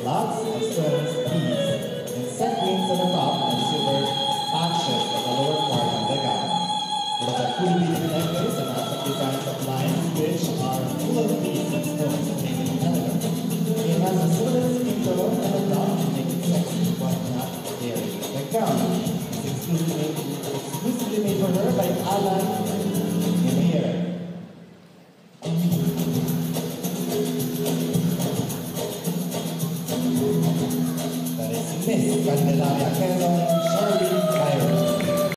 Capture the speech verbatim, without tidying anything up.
lots of stones, beads, and sequins on the top and silver patches on the lower part of the gown. It is a fully beaded necklace and has some designs of lines which are full of beads and stones to make it elegant. It has a silver skin tone and a top to make it sexy but not very. The gown is exclusively made, exclusively made for her by Alan Yamir. That is Miss Candelaria Quezon